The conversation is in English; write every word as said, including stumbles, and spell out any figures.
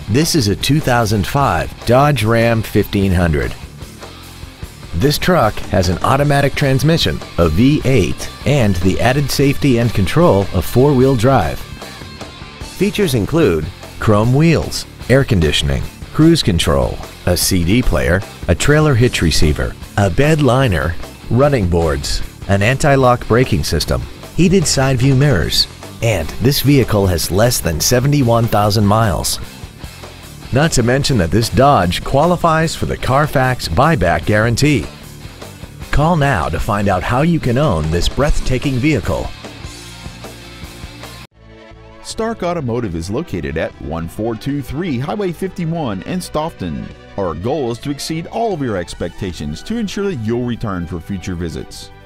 This is a two thousand five Dodge Ram fifteen hundred. This truck has an automatic transmission, a V eight, and the added safety and control of four-wheel drive. Features include chrome wheels, air conditioning, cruise control, a C D player, a trailer hitch receiver, a bed liner, running boards, an anti-lock braking system, heated side view mirrors, and this vehicle has less than seventy-one thousand miles. Not to mention that this Dodge qualifies for the Carfax buyback guarantee. Call now to find out how you can own this breathtaking vehicle. Stark Automotive is located at one four two three Highway fifty-one in Stoughton. Our goal is to exceed all of your expectations to ensure that you'll return for future visits.